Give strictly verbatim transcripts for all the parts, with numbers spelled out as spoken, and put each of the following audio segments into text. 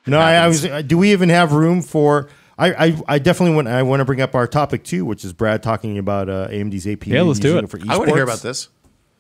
No, I, I was. Do we even have room for? I, I, I definitely want. I want to bring up our topic too, which is Brad talking about uh, A M D's A P U. Yeah, let's do it. For I want to hear about this.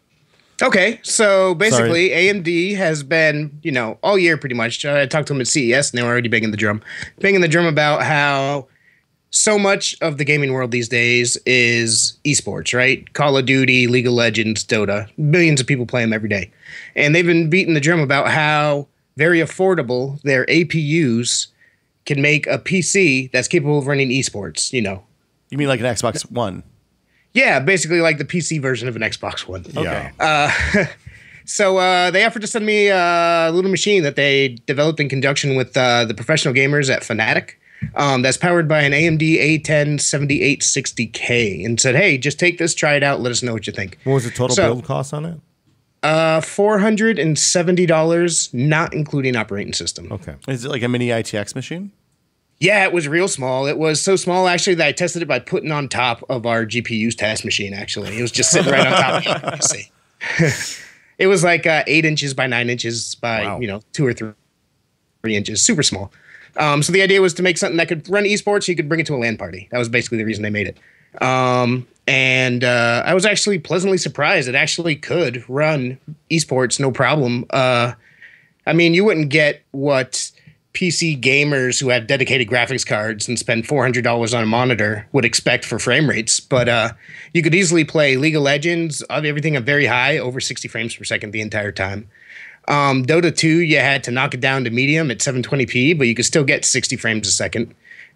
Okay, so basically, Sorry. A M D has been, you know, all year pretty much. I talked to them at C E S, and they were already banging the drum, banging the drum about how so much of the gaming world these days is esports, right? Call of Duty, League of Legends, Dota. Millions of people play them every day, and they've been beating the drum about how very affordable their A P Us can make a P C that's capable of running esports. You know, You mean like an Xbox One? yeah, basically like the P C version of an Xbox One. Yeah. Uh, so uh, they offered to send me a little machine that they developed in conjunction with uh, the professional gamers at Fnatic. Um, that's powered by an A M D A ten seventy-eight sixty K, and said, "Hey, just take this, try it out, let us know what you think." What was the total So- build cost on it? Uh, four hundred and seventy dollars, not including operating system. Okay. Is it like a mini I T X machine? Yeah, it was real small. It was so small, actually, that I tested it by putting on top of our G P U's test machine, actually. It was just sitting right on top of the P C. It was like uh, eight inches by nine inches by, Wow. you know, two or three, three inches. Super small. Um, so the idea was to make something that could run esports. You could bring it to a LAN party. That was basically the reason they made it. Um, and uh, I was actually pleasantly surprised. It actually could run esports, no problem. Uh, I mean, you wouldn't get what P C gamers who have dedicated graphics cards and spend four hundred dollars on a monitor would expect for frame rates. But uh, you could easily play League of Legends, of everything at very high, over sixty frames per second the entire time. Um, Dota two, you had to knock it down to medium at seven twenty p, but you could still get sixty frames a second.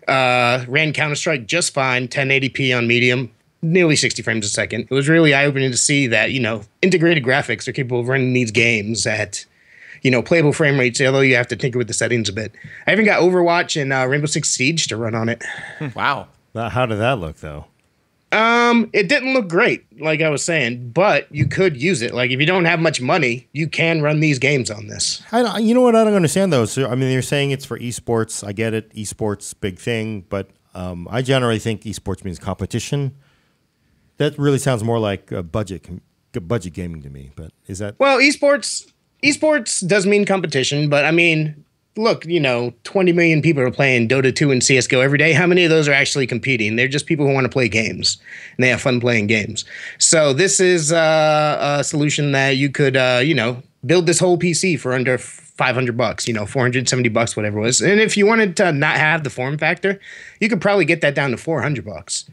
Uh, ran Counter-Strike just fine, ten eighty p on medium, nearly sixty frames a second. It was really eye-opening to see that, you know, integrated graphics are capable of running these games at, you know, playable frame rates, although you have to tinker with the settings a bit. I even got Overwatch and uh, Rainbow Six Siege to run on it. Wow. Now, how did that look though? Um, it didn't look great, like I was saying, but you could use it. Like if you don't have much money, you can run these games on this. I don't, you know what I don't understand though. So I mean, they're saying it's for esports. I get it, esports big thing, but um, I generally think esports means competition. That really sounds more like a budget com- budget gaming to me. But is that Well, esports esports does mean competition, but I mean, look, you know, twenty million people are playing Dota two and C S G O every day. How many of those are actually competing? They're just people who want to play games, and they have fun playing games. So this is uh, a solution that you could, uh, you know, build this whole P C for under five hundred bucks, you know, four hundred seventy bucks, whatever it was. And if you wanted to not have the form factor, you could probably get that down to four hundred bucks.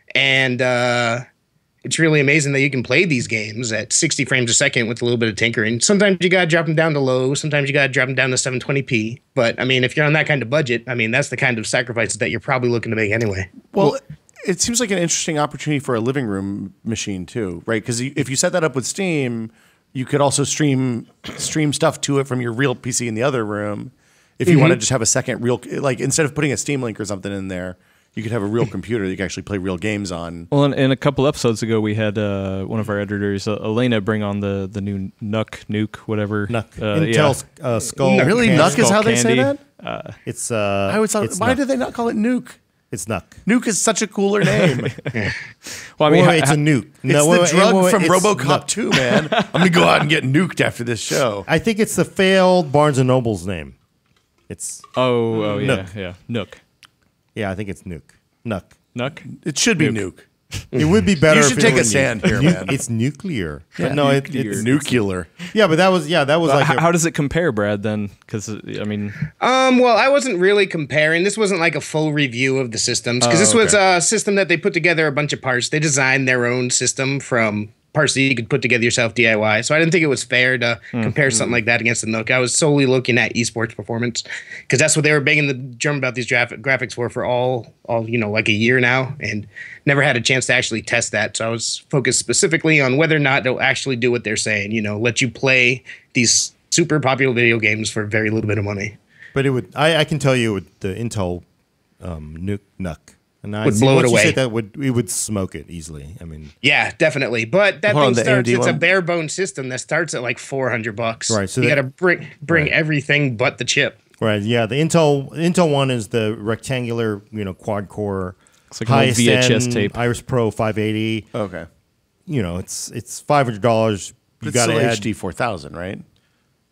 And uh, it's really amazing that you can play these games at sixty frames a second with a little bit of tinkering. Sometimes you got to drop them down to low. Sometimes you got to drop them down to seven twenty p. But, I mean, if you're on that kind of budget, I mean, that's the kind of sacrifices that you're probably looking to make anyway. Well, it seems like an interesting opportunity for a living room machine too, right? Because if you set that up with Steam, you could also stream stream stuff to it from your real P C in the other room. If you Mm-hmm. want to just have a second real, like instead of putting a Steam Link or something in there, you could have a real computer that you can actually play real games on. Well, in, in a couple episodes ago, we had uh, one of our editors, uh, Elena, bring on the the new Nuke, Nuke, whatever. Nuck? Uh, Intel uh, Skull. Really? Candy. Nuck is how they say Candy. that? It's uh. I always thought, it's why Nuck. did they not call it Nuke? It's Nuck. Nuke is such a cooler name. Well, I mean, Wait, ha- wait, it's ha- a nuke. It's No, the wait, wait, drug wait, wait, from it's RoboCop Nuck. two, man. I'm going to go out and get nuked after this show. I think it's the failed Barnes and Noble's name. It's oh, oh yeah, Nook. yeah, Nook, yeah, I think it's Nuke. Nuck. Nuck. It should be Nuke. Nuke. It would be better. You if should it take were a stand here, nu- man. It's nuclear. Yeah, But no, it, nuclear. it's Nuclear. yeah, but that was yeah, that was like how, a- how does it compare, Brad? Then, because I mean, Um, well, I wasn't really comparing. This wasn't like a full review of the systems because Oh, this was okay. a system that they put together a bunch of parts. They designed their own system from parts that you could put together yourself D I Y. So I didn't think it was fair to compare something like that against the Nook. I was solely looking at esports performance because that's what they were banging the drum about these graph- graphics for for all, all you know, like a year now, and never had a chance to actually test that. So I was focused specifically on whether or not they'll actually do what they're saying. You know, let you play these super popular video games for very little bit of money. but it would. I, I can tell you, with the Intel um, Nuke Nuck, and I Would see- blow it once you away. said that would it would smoke it easily. I mean, Yeah, definitely. But that Hold on, thing the A M starts. D It's a one? bare bone system that starts at like four hundred bucks. Right, so you that- got to bring bring right. everything but the chip. right? Yeah, the Intel Intel one is the rectangular, you know, quad core. It's like an old highest V H S end tape. Iris Pro five eighty. Okay. You know, it's it's five hundred dollars. But You it's got to still add H D four thousand, right?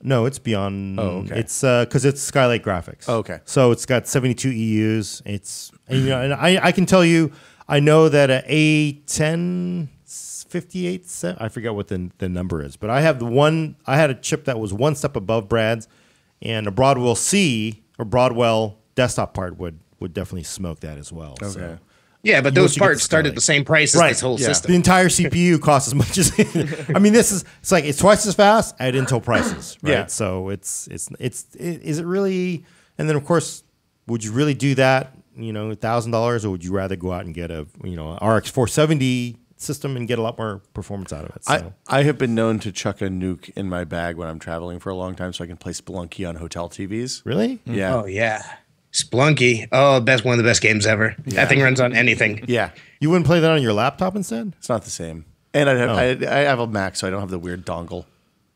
No, it's beyond. Oh, okay. It's because it's Skylake Graphics. Oh, okay. So it's got seventy-two E Us. It's and, you know, and I I can tell you, I know that a A ten fifty-eight, I forget what the the number is, but I have the one. I had a chip that was one step above Brad's, and a Broadwell C or Broadwell desktop part would would definitely smoke that as well. Okay. So. Yeah, but You those also get parts the start Skylake. at the same price as Right, this whole yeah. system. The entire C P U costs as much as. I mean, this is it's like it's twice as fast at Intel prices, right? Yeah. So it's it's it's it, is it really? And then of course, would you really do that? You know, a thousand dollars, or would you rather go out and get a you know R X four seventy system and get a lot more performance out of it? So. I, I have been known to chuck a nuke in my bag when I'm traveling for a long time so I can play Spelunky on hotel T Vs. Really? Yeah. Oh yeah, Splunky. Oh, best one of the best games ever. That thing runs on anything. Yeah. You wouldn't play that on your laptop instead? It's not the same. And I have, Oh. I, I have a Mac, so I don't have the weird dongle.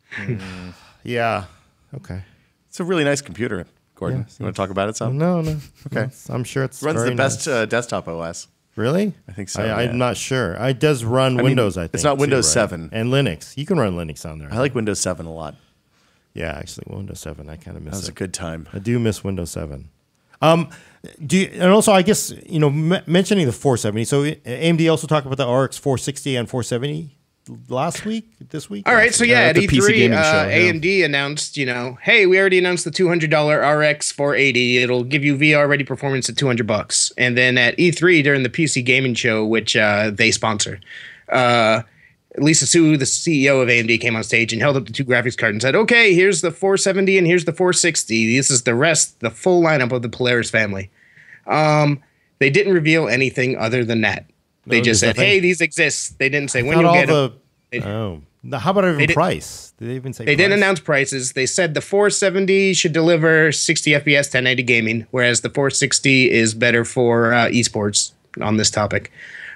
Yeah. Okay. It's a really nice computer, Gordon. Yes, you want to talk about it some? No, no. Okay. It's- I'm sure it's Runs very the best nice. uh, desktop O S. Really? I think so, I, yeah. I'm not sure. It does run mean, Windows. I think it's not too, Windows right? seven. and Linux. You can run Linux on there. I like Windows seven a lot. Yeah, actually, Windows seven. I kind of miss That was it. a good time. I do miss Windows seven. Um, do you, and also I guess you know m- mentioning the four seventy. So A M D also talked about the R X four sixty and four seventy last week, this week. All right, Last so week? yeah, at at the P C E three, gaming uh, show, yeah. A M D announced, you know, hey, we already announced the two hundred dollars R X four eighty. It'll give you V R ready performance at two hundred bucks. And then at E three during the P C gaming show, which uh, they sponsor, uh, Lisa Su, the C E O of A M D, came on stage and held up the two graphics cards and said, okay, here's the four seventy and here's the four sixty. This is the rest, the full lineup of the Polaris family. Um, they didn't reveal anything other than that. They No, just there's said, nothing? hey, these exist. They didn't say when Not you'll all get them. the. They- Oh, Now, how about even did- price? Did they even say? They price? didn't announce prices. They said the four seventy should deliver sixty F P S, ten eighty gaming, whereas the four sixty is better for uh, esports on this topic.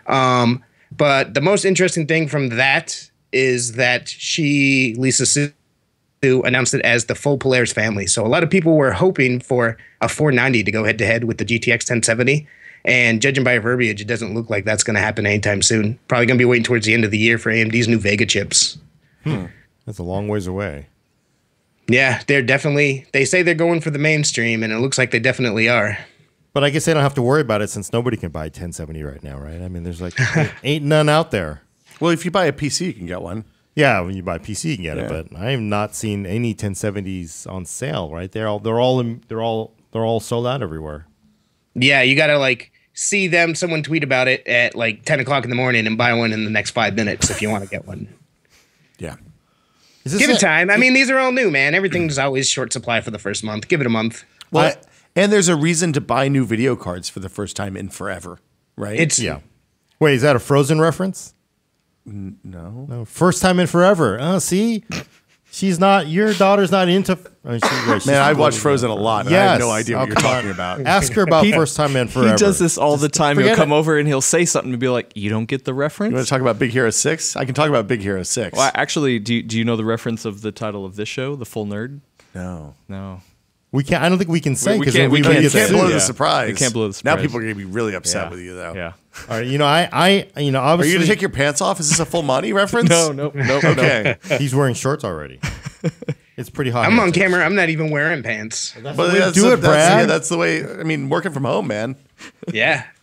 Um, but the most interesting thing from that is that she, Lisa Su, announced it as the full Polaris family. So a lot of people were hoping for a four ninety to go head to head with the G T X ten seventy. And judging by her verbiage, it doesn't look like that's going to happen anytime soon. Probably going to be waiting towards the end of the year for A M D's new Vega chips. That's a long ways away. Yeah, they're definitely, they say they're going for the mainstream, and it looks like they definitely are. But I guess they don't have to worry about it since nobody can buy ten seventy right now, right? I mean, there's like ain't none out there. Well, if you buy a P C, you can get one. Yeah, when you buy a P C, you can get Yeah. it. But I have not seen any ten seventies on sale. Right? They're all they're all in, they're all they're all sold out everywhere. Yeah, you got to like see them, someone tweet about it at like ten o'clock in the morning and buy one in the next five minutes if you want to get one. Yeah. Is this Give it a- time. I mean, these are all new, man. Everything's always short supply for the first month. Give it a month. Well, I- and there's a reason to buy new video cards for the first time in forever, right? It's Yeah. Wait, is that a Frozen reference? no. No, first time in forever. Oh, see, she's not. Your daughter's not into. Oh, she- right, she's Man, I not watched into- Frozen a lot. And I Yes. have no idea Oh, what you're come on. talking about. Ask her about first time in forever. He does this all the time. He'll forget come it. over and he'll say something and be like, "You don't get the reference." You want to talk about Big Hero six? I can talk about Big Hero six. Well, actually, do you, do you know the reference of the title of this show, The Full Nerd? No. No. We can't. I don't think we can say We- we because can't- we No, can't you say can't it. blow Yeah. the surprise. You can't blow the Now surprise. people are going to be really upset Yeah. with you, though. Yeah. All right, you know, I, I, you know, Are obviously, you going to take your pants off? Is this a full Monty reference? No, no, no, no. Okay. he's wearing shorts already. It's pretty hot. I'm here, on too. camera. I'm not even wearing pants. That's But the way to that's do the- it, that's, Brad. yeah, that's the way. I mean, working from home, man. Yeah.